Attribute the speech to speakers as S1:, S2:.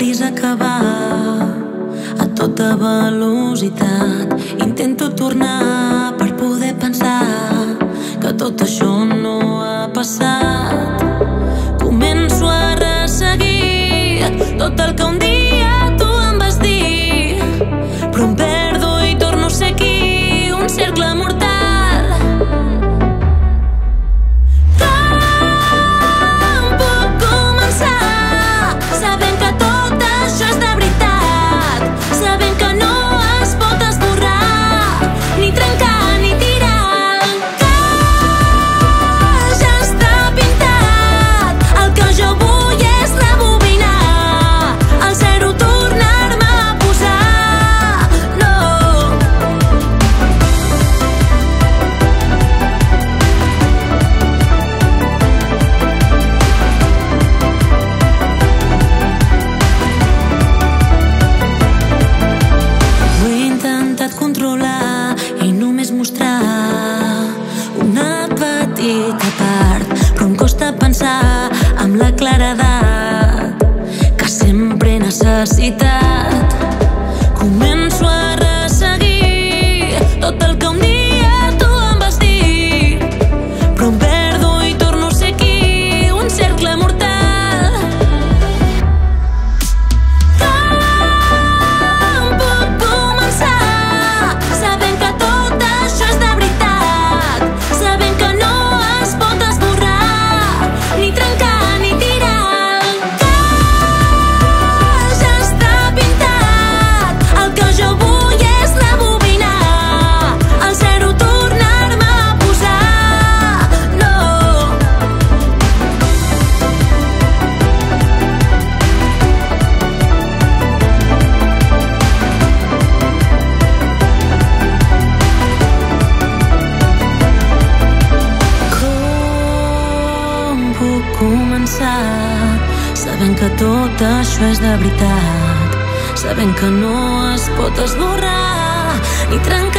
S1: vist acabar a tota velocitat. Intento tornar per poder pensar que tot això no ha passat. Començo a resseguir tot el que un dia tu em vas dir, però em perdo i torno a ser aquí, un cercle mortal. I només mostrar una petita part, però em costa pensar amb la claredat que sempre he necessitat. Començo a resseguir tot el que un dia tu em vas dir, però em perdo i torno a ser aquí, un cercle mortal. Començar sabent que tot això és de veritat, sabent que no es pot esborrar ni trencar.